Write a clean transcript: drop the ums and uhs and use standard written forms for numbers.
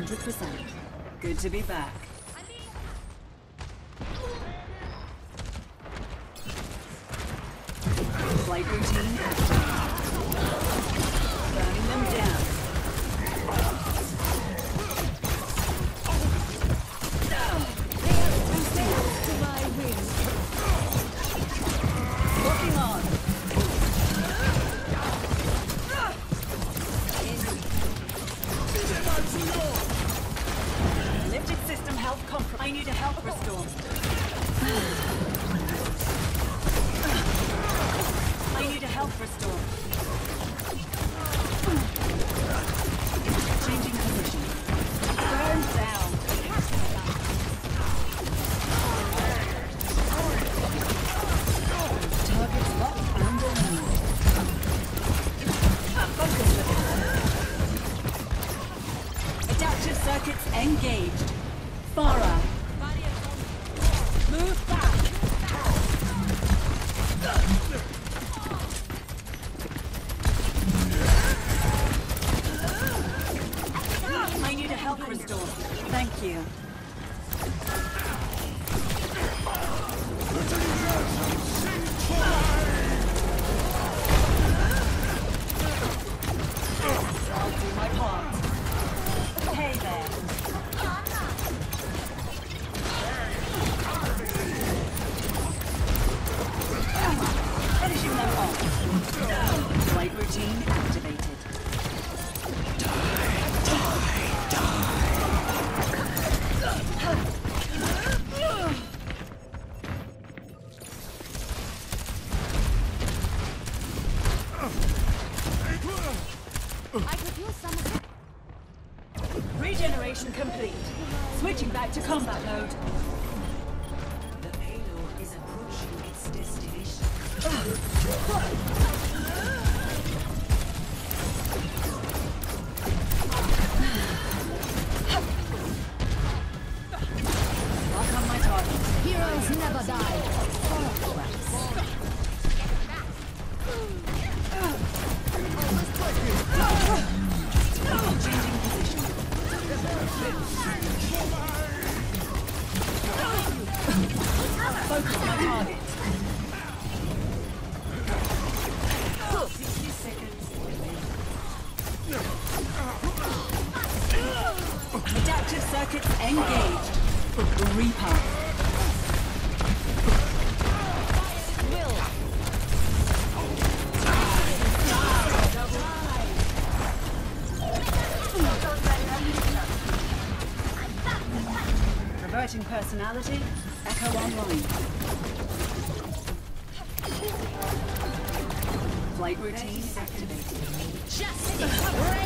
100%. Good to be back. Flight routine activated. Burning them down. Down. They are boosting up to my wings. Locking on. Lifted system health compromise. I need a health restore. I need a health restore. Changing position. Burn down. Targets locked and removed. Focus level. Adaptive circuits engaged. Farah. Move back. I need a health restore. Thank you. I'll do my part. Hey there. Finishing them off. Flight routine activated. I could use some of it. Regeneration complete. Switching back to combat mode. The payload is approaching its destination. Lock on my target. Heroes never die. Changing position. Focus my target. 60 seconds. Adaptive circuits engaged. Reaper. Reverting personality. Echo online. Flight routine activated. Justice